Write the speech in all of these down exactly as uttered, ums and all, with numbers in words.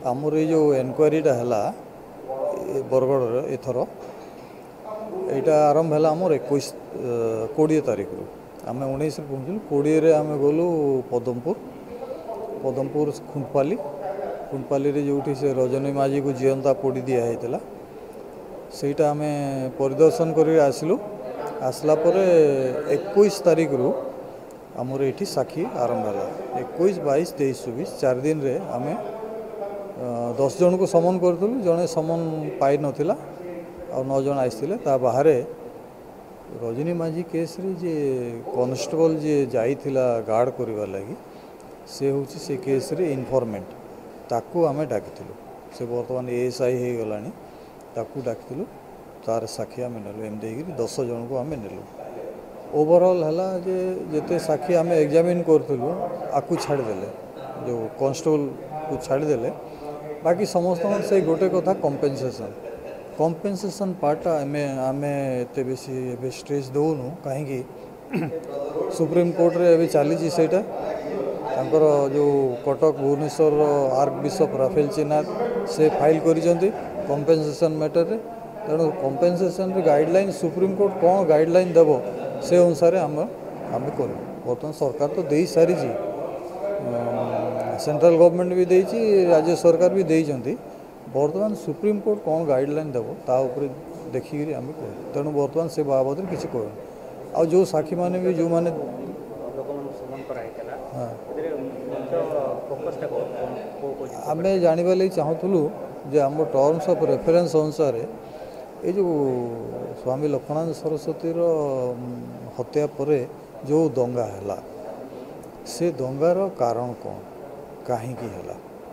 आमर ये जो एनक्वारीटा है बरगढ़ एथर यहाँ आरंभ है आमर एक कोड़े तारीख रु आम उन्नीस पहुँचलु कोड़े आम गलु पदमपुर पदमपुर खुंटपाली खुंटपाली रे जो से रजनी माझी को जीवंता पोड़ी दिखाई सेटा आम परिदर्शन कर आसलु आसला इक्कीस तारीख रु आमर ये साक्षी आरंभ है इक्कीस बाईस तेईस चौबीस चार दिन रे आम दस जन को समन करूँ जड़े समन पाई नाला और नौ जन आसते बाहर रजनी माझी केस रे जे कॉन्स्टेबल जे जाइथिला गार्ड करवा लगी से हूँ से केस रे इनफॉर्मेंट ताकू आम डाकिलु से बर्तमान एएसआई हो गलानी ताकू डाकिलु तार साक्षी आम नेलु एमती दस जन को आम नेलु ओवरऑल है जे जिते साक्षी आम एग्जामिन करूँ आपको छाड़देले जो कॉन्स्टेबल को छाड़देले बाकी समस्त से गोटे कथा कम्पेनसेसन कम्पेनसेसन पार्टा आम आम एत बेसी ए स्ट्रेस दौनु कहीं सुप्रीम कोर्ट रे अभी चली सेटा तांकर जो Cuttack Bhubaneswar archbishop Raphael Cheenath से फाइल करिसेंती कम्पेनसेसन मैटर रे तेणु कम्पेनसेसन गाइडलाइन सुप्रीम कोर्ट कौन गाइडलाइन देव से अनुसार आम आम कर बर्तमान सरकार तो दे सारी सेंट्रल गवर्नमेंट भी देती राज्य सरकार भी देती बर्तमान सुप्रीम कोर्ट कौन गाइडलाइन देव ता देखिक आम कह तेणु बर्तमान से बाबद किसी कह आ जो साक्षी मैंने भी जो मैंने आम जानवा लगी चाहूलु जे आम टर्म्स ऑफ रेफरेंस अनुसार ये जो स्वामी लक्ष्मणानंद सरस्वती हत्या पर जो दंगा है से दंगार कारण कौन कहीं है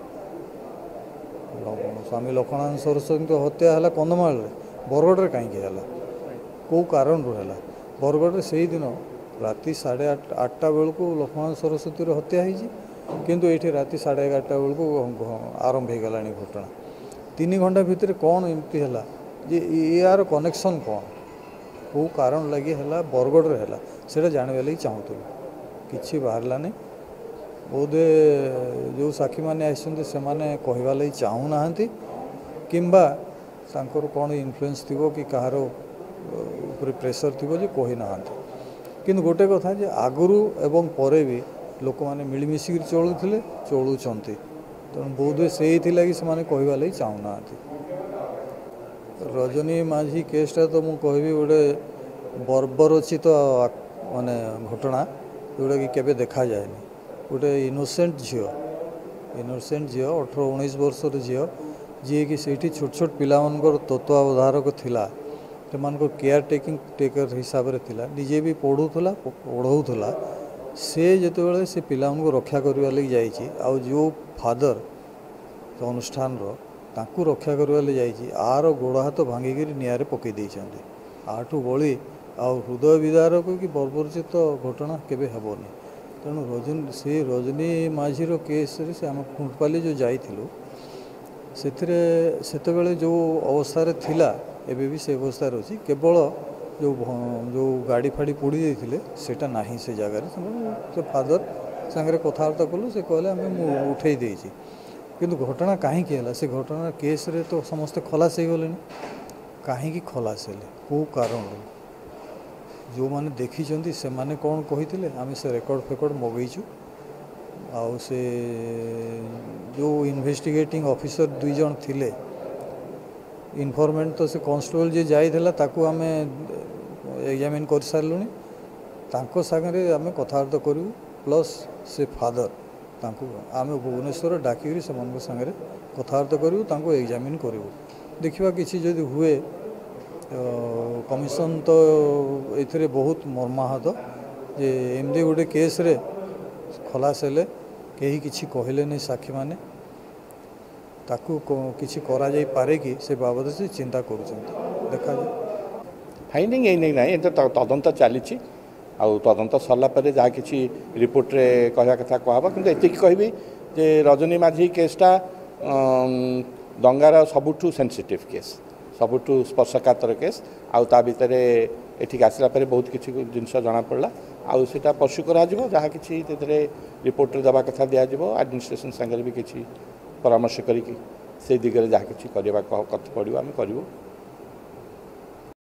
स्वामी लक्ष्मणानंद सरस्वती हत्या है कंधमाल बरगढ़ कहीं है कौ कारण रू है बरगढ़ से ही दिन राति साढ़े आठ आठटा बेलू लक्ष्मणानंद सरस्वती हत्या होती किंतु ये राति साढ़े एगारटा बेलू आरंभ हो गला घटना तीन घंटा भितर कौन एमती है जे यार कनेक्शन कौन कौ कारण लगी है बरगढ़ है से जानवा लगी चाहूँ कि बाहरलानी बोधे जो साक्षी मैंने आसते से कहवा लगी चाहूना किंबा तांकर कौन इन्फ्लुएंस थी कि कहार ऊपर प्रेसर थी जो कही ना कि गोटे कथा जे आगुरी एवं परे भी लोक मैंने मिलमिशिक चलुले चलुंट तेणु बोधे से लगी से कहवा लगी चाहूना रजनी माझी केसटा तो मुझे कहबी गोटे बर्बरचित माने घटना जोटा कि केबे देखा जाएनी गोटे इनोसेंट झील इनोसेंट झील अठर उन्नीस वर्षर झील जी कि से छोट छोट पिला तत्वावधारक थिला से केयर टेकिंग टेकर हिसाब से थिला निजे भी पढ़ूला पढ़ाऊला से जिते से पिला रक्षा करने लगी जाइए आउ जो फादर अनुष्ठान ताकू रक्षा करने लगी आर गोड़ हाथ भांगिक निआरे पकई देइछन्ति आठू बड़ी आ हृदय विदारक कि बर्बरचित घटना केबे हेबनी तेणु रजनी से रजनी माझीर केस रे से आम खुंटपाली जो जाइथिलु सेथिरे सेतेबेले जो अवस्था थिला एबे भी से अवस्था अच्छी केवल जो जो गाड़ी फाड़ी पोड़ी देथिले सेटा नाही से जगार से फादर सांगरे कथबार्ता कलु से कहले आम उठे देइछि किंतु घटना कहीं है से घटना केस रे तो समस्ते खलास हो गले कहीं खलास हेले कौ कारण जो मैंने देखी से माने कौन कही आम से रेकर्ड फेकर्ड मगईचु आउ से जो इन्वेस्टिगेटिंग ऑफिसर दुई जन थिले इनफॉर्मेंट तो से कांस्टेबल जे जाइथिला ताकू आम एग्जामिन कर सारूँ तांको सागरे आम कथबार्ता करूँ प्लस से फादर तांको आम भुवनेश्वर डाकिक से सागरे कथबार्ता करूँ तांको एग्जामिन करूँ देखा किसी जदि हुए कमिशन तो ये बहुत मर्माहत जे एमती गोटे केस रे खलास हेले कहीं किसी कहले नहीं साक्षी माने ताकू किसी करा जाई पारे कि से बाबद से चिंता करुछन देखा जाए फाइंडिंग ये नहीं ना तो तदंत चली आउ तदंत सरला पर जहाँ किसी रिपोर्ट रे कहवा कथा कहब कि एति कहबी जे रजनी माझी केसटा दंगार सबुठू सेंसिटिव केस सबुठू स्पर्शकातर केस आउ ता भितर एठिक आसला पर बहुत किसी जिनस जना पड़ा आउ सेटा परस्यू करा जहाँ किसी रिपोर्ट रे दबा कथा दिया एडमिनिस्ट्रेशन संगे भी किसी ପରାମର୍ଶ କରିକି ସେଇ ଦିଗରେ ଯାହା କିଛି କରିବା କଥା ପଡ଼ିବ ଆମେ କରିବୁ।